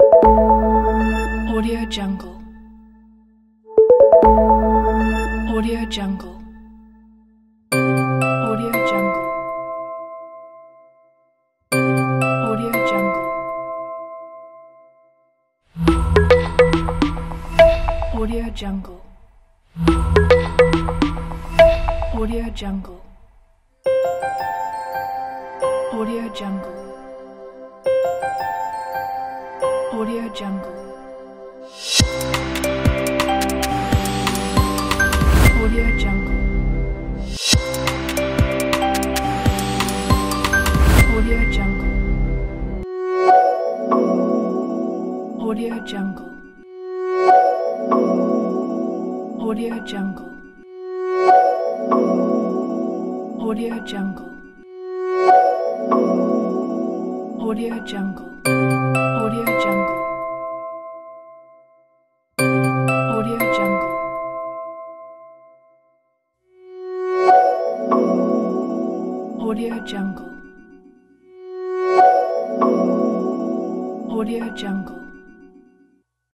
Audio Jungle. Audio Jungle. Audio Jungle. Audio Jungle. Audio Jungle. Audio Jungle. Audio Jungle. Audio Jungle. Audio Jungle. Audio Jungle. Audio Jungle. Audio Jungle. Audio Jungle. Audio Jungle. Audio Jungle. Audio Jungle. Audio Jungle. Audio Jungle.